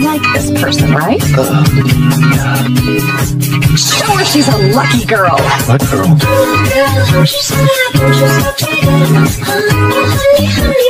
like this person, right? Yeah. Show her she's a lucky girl. What girl? Honey, honey,